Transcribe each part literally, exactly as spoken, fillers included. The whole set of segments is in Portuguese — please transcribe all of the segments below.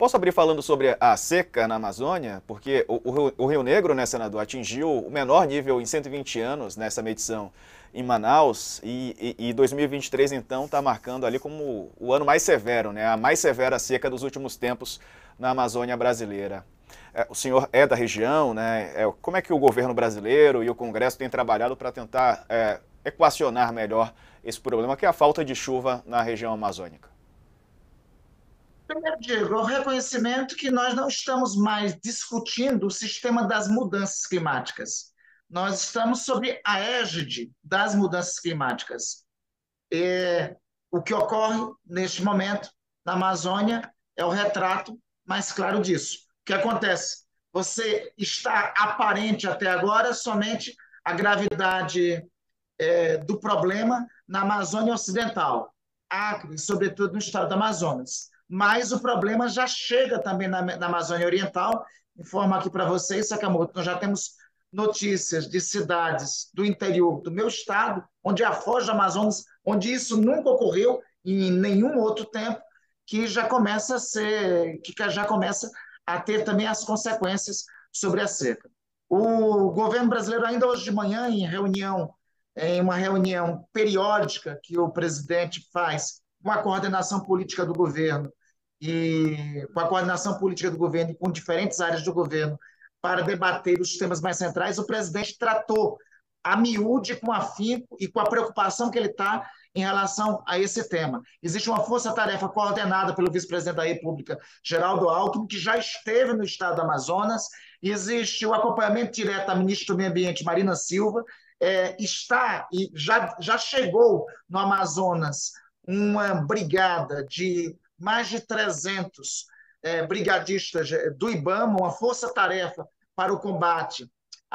Posso abrir falando sobre a seca na Amazônia? Porque o, o Rio- o Rio Negro, né, senador, atingiu o menor nível em cento e vinte anos nessa medição em Manaus e, e, e dois mil e vinte e três, então, está marcando ali como o ano mais severo, né, a mais severa seca dos últimos tempos na Amazônia brasileira. É, o senhor é da região, né? É, como é que o governo brasileiro e o Congresso têm trabalhado para tentar é, equacionar melhor esse problema, que é a falta de chuva na região amazônica? Primeiro, Diego, é o reconhecimento que nós não estamos mais discutindo o sistema das mudanças climáticas. Nós estamos sob a égide das mudanças climáticas. É, o que ocorre neste momento na Amazônia é o retrato mais claro disso. O que acontece? Você está aparente até agora somente a gravidade é, do problema na Amazônia Ocidental, Acre, sobretudo no estado do Amazonas. Mas o problema já chega também na, na Amazônia Oriental. Informo aqui para vocês, Sakamoto, nós já temos notícias de cidades do interior do meu estado, onde a foz do Amazonas, onde isso nunca ocorreu em nenhum outro tempo, que já começa a ser, que já começa a ter também as consequências sobre a seca. O governo brasileiro, ainda hoje de manhã, em reunião em uma reunião periódica que o presidente faz com a coordenação política do governo e com a coordenação política do governo e com diferentes áreas do governo para debater os temas mais centrais, o presidente tratou a miúde, com afinco e com a preocupação que ele está em relação a esse tema. Existe uma força-tarefa coordenada pelo vice-presidente da República, Geraldo Alckmin, que já esteve no estado do Amazonas. Existe o acompanhamento direto da ministra do Meio Ambiente, Marina Silva. É, está e já, já chegou no Amazonas uma brigada de mais de trezentos é, brigadistas do IBAMA, uma força-tarefa para o combate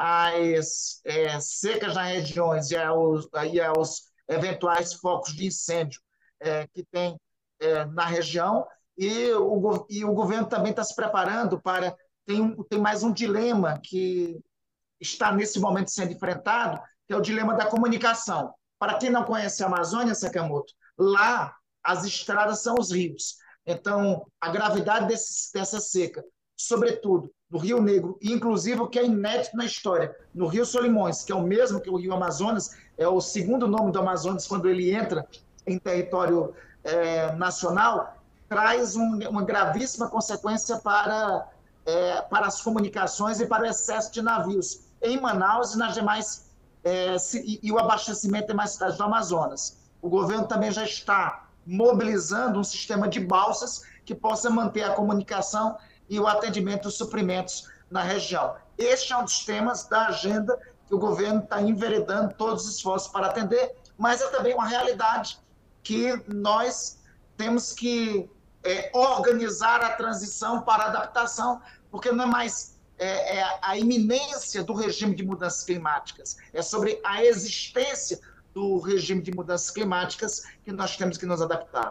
às é, secas nas regiões e aos, e aos eventuais focos de incêndio é, que tem é, na região. E o, e o governo também está se preparando para. Tem, um, tem mais um dilema que está nesse momento sendo enfrentado, que é o dilema da comunicação. Para quem não conhece a Amazônia, Sakamoto, lá as estradas são os rios. Então, a gravidade desse, dessa seca, sobretudo no Rio Negro, e inclusive o que é inédito na história, no Rio Solimões, que é o mesmo que o Rio Amazonas, é o segundo nome do Amazonas quando ele entra em território é, nacional, traz um, uma gravíssima consequência para, é, para as comunicações e para o excesso de navios em Manaus e nas demais é, e, e o abastecimento em demais cidades do Amazonas. O governo também já está mobilizando um sistema de balsas que possa manter a comunicação e o atendimento dos suprimentos na região. Este é um dos temas da agenda que o governo está enveredando todos os esforços para atender, mas é também uma realidade que nós temos que é, organizar a transição para a adaptação, porque não é mais é, é a iminência do regime de mudanças climáticas, é sobre a existência do regime de mudanças climáticas que nós temos que nos adaptar.